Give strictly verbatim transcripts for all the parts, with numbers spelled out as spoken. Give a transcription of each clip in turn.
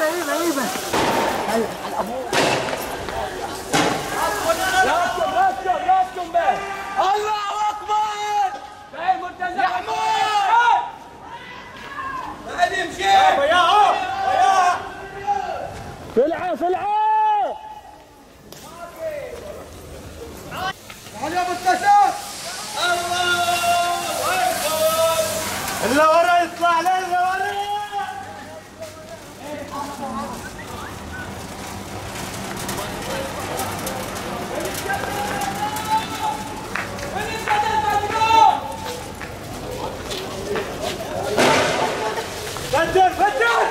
ايوه ايوه على ابوه. راسكم راسكم راسكم بيه. الله اكبر. باقي مرتزق يا حمود. بعد يمشي يا هو يا فلعه فلعه. تعال يا ابو التساس. الله اكبر. اللي ورا يطلع لي اللي ورا. فجر فجر.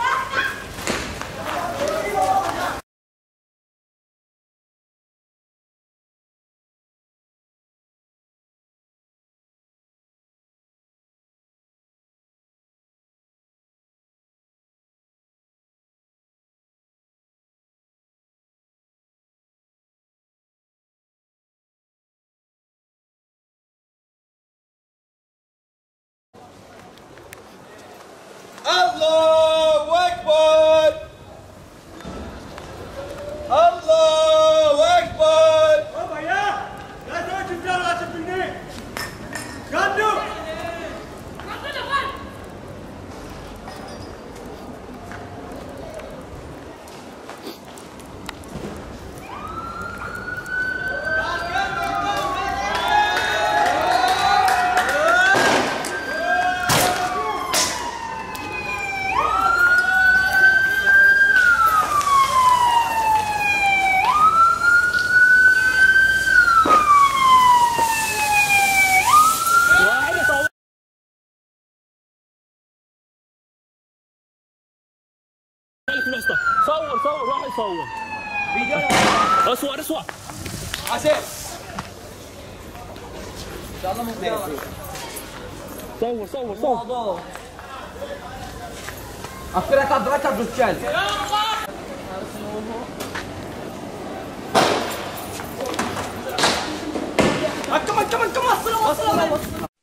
الله اكبر. الله اكبر. بابا يا لا توقف لا لا تفني. كانوا صور صور واحد يصور. اصور اصور. عسير. ان شاء الله مو صور صور صور. موضوع. اخرك ادرك الرجال. كمان كمان كمان.